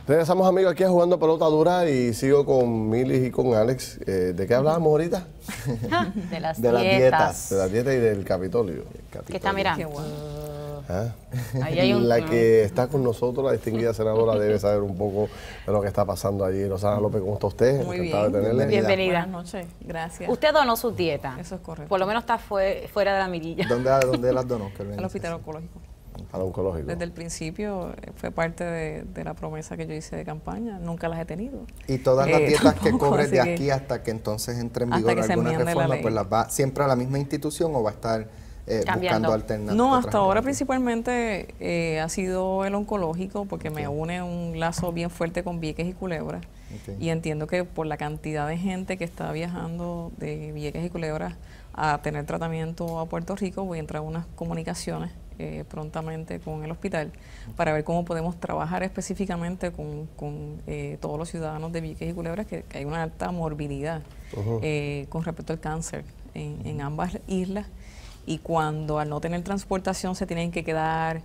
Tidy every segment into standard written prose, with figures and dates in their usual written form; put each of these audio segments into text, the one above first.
Regresamos, amigos, aquí a Jugando Pelota Dura y sigo con Milis y con Alex. ¿De qué hablábamos ahorita? De las De las dietas. De las dietas y del Capitolio. ¿Qué está mirando? Qué bueno. ¿Ah? Ahí hay un... La que está con nosotros, la distinguida senadora, debe saber un poco de lo que está pasando allí. Rosana López, ¿cómo está usted? Muy Encantado bien. de tenerle. Bienvenida. Buenas noches, gracias. Usted donó sus dietas. Eso es correcto. Por lo menos está fuera de la mirilla. ¿Dónde las donó? Al hospital oncológico. Al oncológico. Desde el principio fue parte de la promesa que yo hice de campaña. Nunca las he tenido. Y todas las dietas que tampoco, cobres de así que- aquí hasta que entonces entre en Hasta vigor que se alguna enmiende la reforma, ley. pues las va siempre a la misma institución o va a estar Cambiando. buscando alternativas. No, hasta ahora principalmente ha sido el oncológico porque me une un lazo bien fuerte con Vieques y Culebra. Ok. Y entiendo que por la cantidad de gente que está viajando de Vieques y Culebra a tener tratamiento a Puerto Rico, voy a entrar en unas comunicaciones prontamente con el hospital para ver cómo podemos trabajar específicamente con todos los ciudadanos de Vieques y Culebra, que hay una alta morbilidad con respecto al cáncer en ambas islas. Y cuando al no tener transportación se tienen que quedar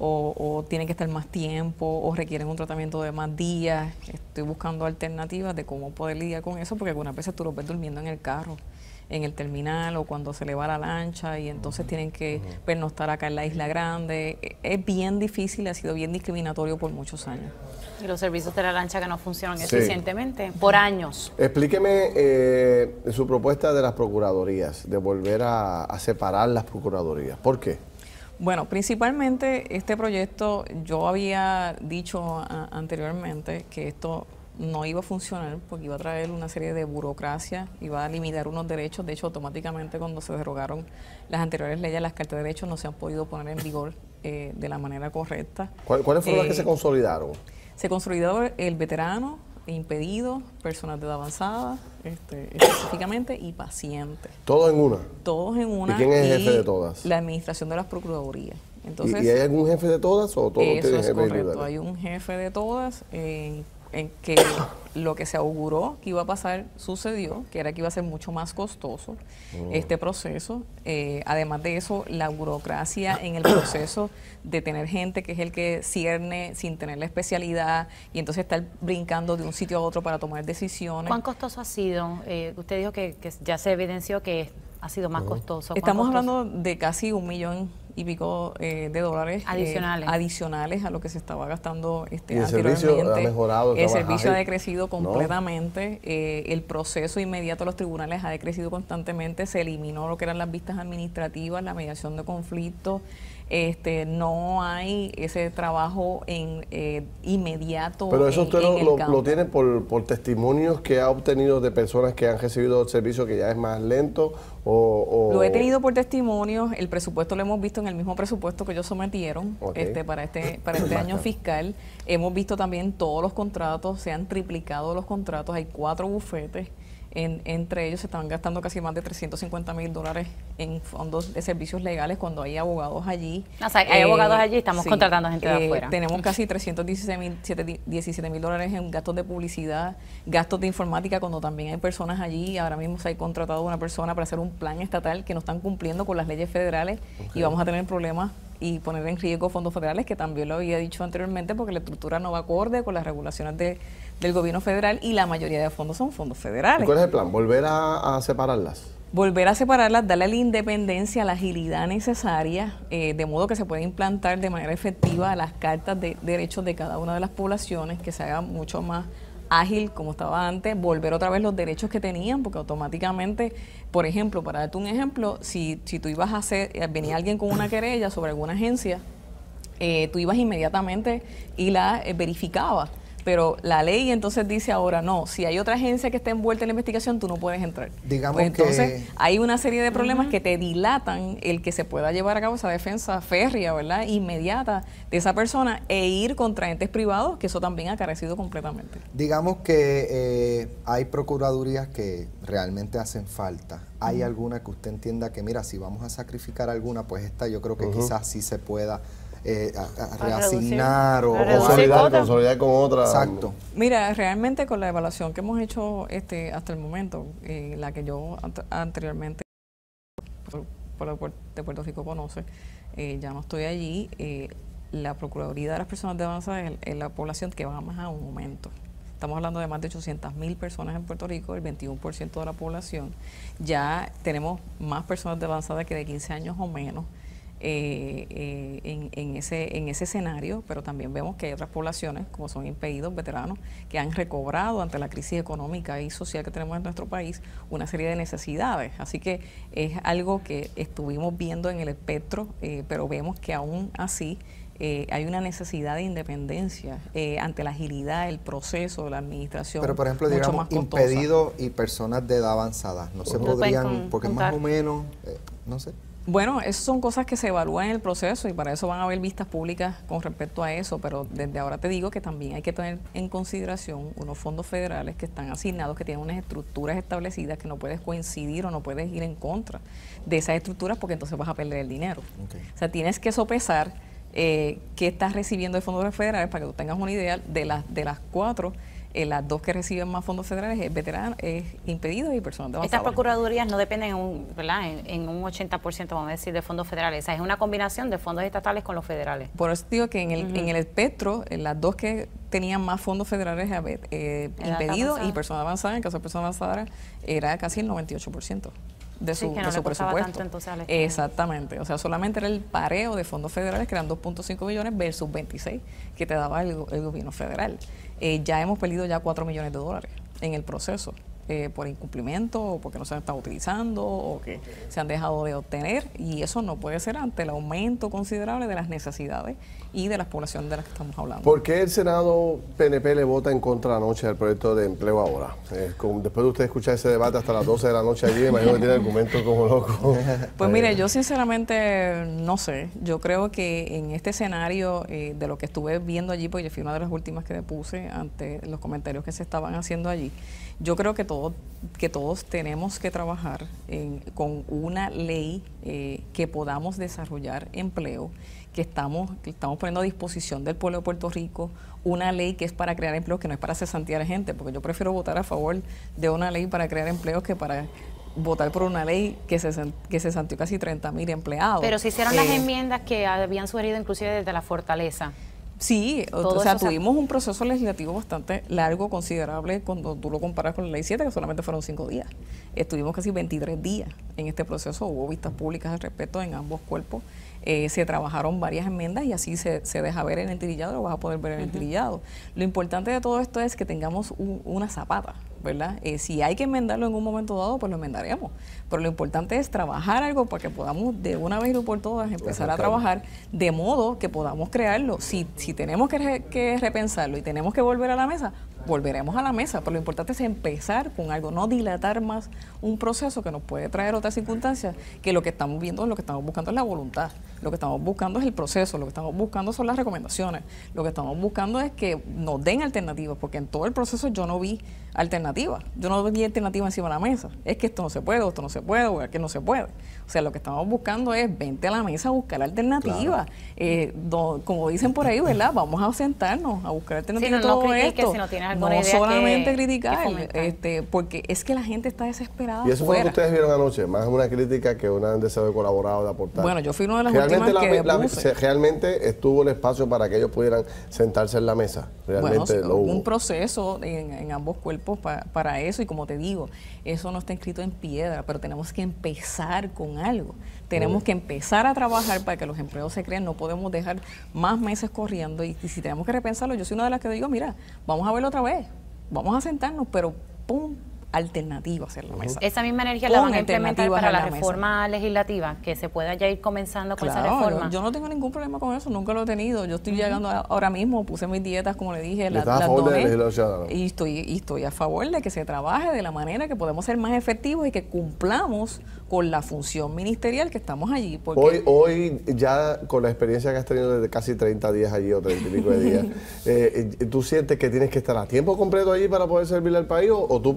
o tienen que estar más tiempo o requieren un tratamiento de más días, estoy buscando alternativas de cómo poder lidiar con eso, porque algunas veces tú los ves durmiendo en el carro, en el terminal o cuando se le va la lancha y entonces tienen que pernoctar acá en la Isla Grande. Es bien difícil, ha sido bien discriminatorio por muchos años. Y los servicios de la lancha que no funcionan Sí. eficientemente por años. Explíqueme su propuesta de las procuradurías, de volver a separar las procuradurías. ¿Por qué? Bueno, principalmente este proyecto, yo había dicho anteriormente que esto no iba a funcionar porque iba a traer una serie de burocracia, iba a limitar unos derechos. De hecho, automáticamente cuando se derogaron las anteriores leyes, las cartas de derechos no se han podido poner en vigor de la manera correcta. ¿Cuáles fueron las que se consolidaron? Se consolidó el veterano, impedido, personas de edad avanzada, específicamente, y pacientes. ¿Todos en una? Todos en una. ¿Y quién es el jefe y de todas? La administración de las procuradurías. Entonces, ¿Y hay algún jefe de todas o todos eso tienen es jefes correcto. individuales? Hay un jefe de todas en que lo que se auguró que iba a pasar sucedió, que era que iba a ser mucho más costoso este proceso. Además de eso, la burocracia en el proceso de tener gente que es el que cierne sin tener la especialidad y entonces estar brincando de un sitio a otro para tomar decisiones. ¿Cuán costoso ha sido? Usted dijo que ya se evidenció que ha sido más costoso. ¿Cuán Estamos costoso? hablando de casi $1 millón y pico de dólares adicionales a lo que se estaba gastando ¿Y el servicio anteriormente. ha mejorado? El ¿Está servicio más ha ágil? decrecido completamente. El proceso inmediato a los tribunales ha decrecido constantemente. Se eliminó lo que eran las vistas administrativas, la mediación de conflictos. No hay ese trabajo inmediato. Pero eso usted en el lo campo. tiene por testimonios que ha obtenido de personas que han recibido el servicio que ya es más lento Lo he tenido por testimonios. El presupuesto lo hemos visto en el mismo presupuesto que ellos sometieron para este año fiscal. Hemos visto también todos los contratos, se han triplicado los contratos. Hay 4 bufetes. Entre ellos se están gastando casi más de $350,000 en fondos de servicios legales cuando hay abogados allí. O sea, hay abogados allí, estamos contratando gente de afuera. Tenemos casi $317,000 en gastos de publicidad, gastos de informática cuando también hay personas allí. Ahora mismo se ha contratado a una persona para hacer un plan estatal que no están cumpliendo con las leyes federales y vamos a tener problemas y poner en riesgo fondos federales, que también lo había dicho anteriormente, porque la estructura no va acorde con las regulaciones del gobierno federal y la mayoría de fondos son fondos federales. ¿Cuál es el plan? ¿Volver a separarlas? Volver a separarlas, darle la independencia, la agilidad necesaria, de modo que se pueda implantar de manera efectiva las cartas de derechos de cada una de las poblaciones, que se haga mucho más ágil como estaba antes, volver otra vez los derechos que tenían, porque automáticamente, por ejemplo, para darte un ejemplo, si tú ibas a venía alguien con una querella sobre alguna agencia, tú ibas inmediatamente y la verificabas. Pero la ley entonces dice ahora, no, si hay otra agencia que está envuelta en la investigación, tú no puedes entrar. Digamos pues entonces, que hay una serie de problemas que te dilatan el que se pueda llevar a cabo esa defensa férrea, ¿verdad?, inmediata de esa persona e ir contra entes privados, que eso también ha carecido completamente. digamos que hay procuradurías que realmente hacen falta. ¿Hay alguna que usted entienda que, mira, si vamos a sacrificar alguna, pues esta yo creo que quizás sí se pueda a reasignar o consolidar con otra? Exacto. Mira, realmente con la evaluación que hemos hecho hasta el momento, la que yo anteriormente de Puerto Rico conoce, ya no estoy allí, la Procuraduría de las Personas de Avanzada es la población que va más a un aumento. Estamos hablando de más de 800.000 personas en Puerto Rico, el 21% de la población. Ya tenemos más personas de avanzada que de 15 años o menos en ese escenario, pero también vemos que hay otras poblaciones, como son impedidos, veteranos, que han recobrado ante la crisis económica y social que tenemos en nuestro país una serie de necesidades. Así que es algo que estuvimos viendo en el espectro, pero vemos que aún así hay una necesidad de independencia ante la agilidad, el proceso, la administración. Pero, por ejemplo, digamos, impedidos y personas de edad avanzada, ¿no se podrían, porque más o menos, no sé? Bueno, esas son cosas que se evalúan en el proceso y para eso van a haber vistas públicas con respecto a eso, pero desde ahora te digo que también hay que tener en consideración unos fondos federales que están asignados, que tienen unas estructuras establecidas que no puedes coincidir o no puedes ir en contra de esas estructuras porque entonces vas a perder el dinero. Okay. O sea, tienes que sopesar qué estás recibiendo de fondos federales para que tú tengas una idea de las cuatro. Las dos que reciben más fondos federales es veteranos, es impedidos y personas de avanzada. Estas procuradurías no dependen en un 80%, vamos a decir, de fondos federales. O sea, es una combinación de fondos estatales con los federales. Por eso digo que en el espectro, las dos que tenían más fondos federales impedidos y personas avanzadas, en el caso de personas avanzadas, era casi el 98%. De su presupuesto. Exactamente. O sea, solamente era el pareo de fondos federales, que eran 2.5 millones versus 26 que te daba el gobierno federal. Ya hemos perdido ya $4 millones en el proceso por incumplimiento o porque no se han estado utilizando o que se han dejado de obtener, y eso no puede ser ante el aumento considerable de las necesidades y de las poblaciones de las que estamos hablando. ¿Por qué el Senado PNP le vota en contra anoche del proyecto de empleo ahora? Después de usted escuchar ese debate hasta las 12 de la noche allí, imagino que tiene argumentos como loco. Pues mire, yo sinceramente no sé. Yo creo que en este escenario de lo que estuve viendo allí, porque yo fui una de las últimas que depuse ante los comentarios que se estaban haciendo allí, yo creo que todos tenemos que trabajar con una ley que podamos desarrollar empleo, que estamos poniendo a disposición del pueblo de Puerto Rico, una ley que es para crear empleos, que no es para cesantear gente, porque yo prefiero votar a favor de una ley para crear empleos que para votar por una ley que cesanteó casi 30.000 empleados. Pero se hicieron las enmiendas que habían sugerido inclusive desde la Fortaleza. Sí, o sea, tuvimos un proceso legislativo bastante largo, considerable, cuando tú lo comparas con la Ley 7, que solamente fueron 5 días. Estuvimos casi 23 días en este proceso, hubo vistas públicas al respecto en ambos cuerpos, se trabajaron varias enmiendas y así se deja ver en el trillado, lo vas a poder ver en el trillado. Lo importante de todo esto es que tengamos una zapata, ¿verdad? Si hay que enmendarlo en un momento dado, pues lo enmendaremos. Pero lo importante es trabajar algo para que podamos de una vez y por todas empezar a trabajar de modo que podamos crearlo. Si tenemos que repensarlo y tenemos que volver a la mesa, volveremos a la mesa. Pero lo importante es empezar con algo, no dilatar más un proceso que nos puede traer otras circunstancias, que lo que estamos viendo, lo que estamos buscando es la voluntad. Lo que estamos buscando es el proceso, lo que estamos buscando son las recomendaciones, lo que estamos buscando es que nos den alternativas, porque en todo el proceso yo no vi alternativas, yo no vi alternativas encima de la mesa, es que esto no se puede, o esto no se puede, o que no se puede. O sea, lo que estamos buscando es vente a la mesa a buscar alternativas. Claro. Como dicen por ahí, ¿verdad? Vamos a sentarnos a buscar alternativas. Sí, no esto. Si no tienes alguna idea solamente criticar, porque es que la gente está desesperada. Y eso fue lo que ustedes vieron anoche, más una crítica que un deseo de colaborar o de aportar. Bueno, yo fui una de las últimas que realmente estuvo el espacio para que ellos pudieran sentarse en la mesa. Realmente bueno, hubo un proceso en ambos cuerpos para eso, y como te digo, eso no está escrito en piedra, pero tenemos que empezar con algo. Tenemos que empezar a trabajar para que los empleos se creen. No podemos dejar más meses corriendo, y si tenemos que repensarlo, yo soy una de las que digo, mira, vamos a verlo otra vez, vamos a sentarnos, pero ¡pum! Alternativa hacia la mesa. Esa misma energía la van a implementar para la reforma legislativa, que se pueda ya ir comenzando con esa reforma. Yo no tengo ningún problema con eso, nunca lo he tenido. Yo estoy llegando ahora mismo, puse mis dietas, como le dije, las doné, y estoy a favor de que se trabaje de la manera que podemos ser más efectivos y que cumplamos con la función ministerial que estamos allí. Porque hoy ya con la experiencia que has tenido desde casi 30 días allí o 30 y pico de días, ¿tú sientes que tienes que estar a tiempo completo allí para poder servirle al país, o tú podrías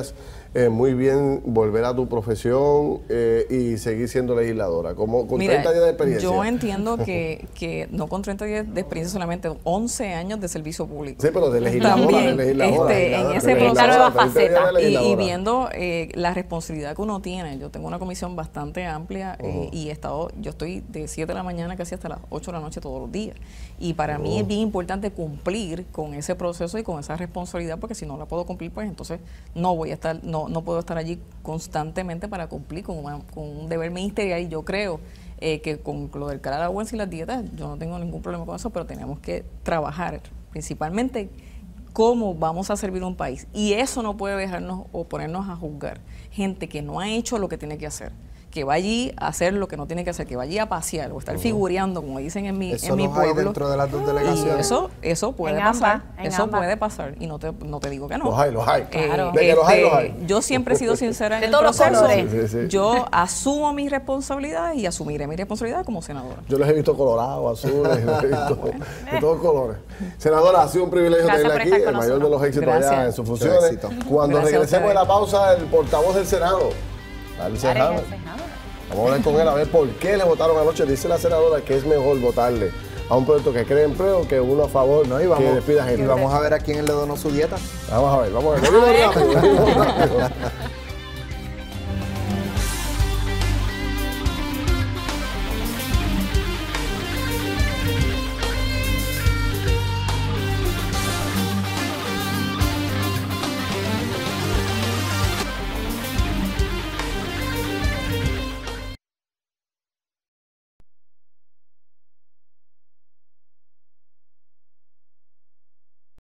veías muy bien volver a tu profesión y seguir siendo legisladora? Como con 30 días de experiencia. Yo entiendo que no con 30 días de experiencia solamente, 11 años de servicio público. Sí, pero de legisladora. También, de legisladora, en ese de proceso, legisladora, nueva 30 días de faceta. y legisladora. viendo la responsabilidad que uno tiene. Yo tengo una comisión bastante amplia y yo estoy de 7 de la mañana casi hasta las 8 de la noche todos los días. Y para mí es bien importante cumplir con ese proceso y con esa responsabilidad, porque si no la puedo cumplir, pues entonces no voy a estar, no puedo estar allí constantemente para cumplir con un deber ministerial. Y yo creo que con lo del Care Allowance y las dietas, yo no tengo ningún problema con eso, pero tenemos que trabajar principalmente cómo vamos a servir un país. Y eso no puede dejarnos o ponernos a juzgar gente que no ha hecho lo que tiene que hacer, que va allí a hacer lo que no tiene que hacer, que va allí a pasear o estar figureando, como dicen en mi pueblo. Hay dentro de las dos delegaciones. Y eso puede pasar, puede pasar, y no te digo que no. Los hay. Claro. De que los hay. Yo siempre he sido sincera en De el todos los proceso. colores. Sí. Yo asumo mi responsabilidad y asumiré mi responsabilidad como senadora. Yo los he visto colorados, azules, los he visto de todos colores. Senadora, ha sido un privilegio Gracias tenerla por aquí, estar el con mayor de los éxitos Gracias. allá en sus funciones. Éxito. Cuando Gracias a regresemos de ustedes. la pausa, el portavoz del Senado, Dale Cejano. Vamos a hablar con él a ver por qué le votaron anoche. Dice la senadora que es mejor votarle a un proyecto que cree empleo que uno a favor que despida gente. Y vamos a ver a quién le donó su dieta. Vamos a ver, venimos rápido.